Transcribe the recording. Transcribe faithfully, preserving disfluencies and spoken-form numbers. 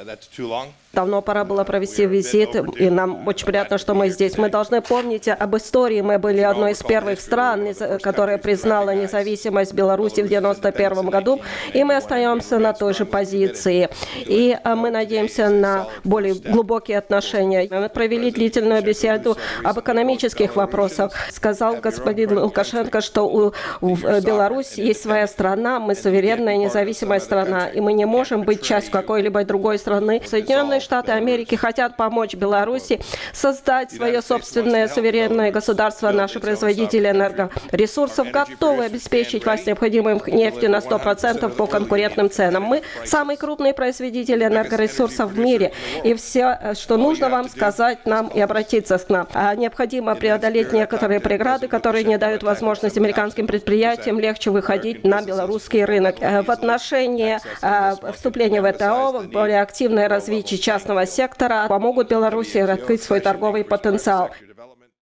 Давно пора было провести визит, и нам очень приятно, что мы здесь. Мы должны помнить об истории. Мы были одной из первых стран, которая признала независимость Беларуси в девяносто первом году, и мы остаемся на той же позиции. И мы надеемся на более глубокие отношения. Мы провели длительную беседу об экономических вопросах. Сказал господин Лукашенко, что у, у Беларуси есть своя страна, мы суверенная независимая страна, и мы не можем быть частью какой-либо другой страны. Соединенные Штаты Америки хотят помочь Беларуси создать свое собственное суверенное государство. Наши производители энергоресурсов готовы обеспечить вас необходимым нефтью на сто процентов по конкурентным ценам. Мы самые крупные производители энергоресурсов в мире. И все, что нужно вам сказать нам и обратиться к нам. Необходимо преодолеть некоторые преграды, которые не дают возможность американским предприятиям легче выходить на белорусский рынок. В отношении вступления в ВТО, более активное развитие частного сектора помогут Беларуси раскрыть свой торговый потенциал.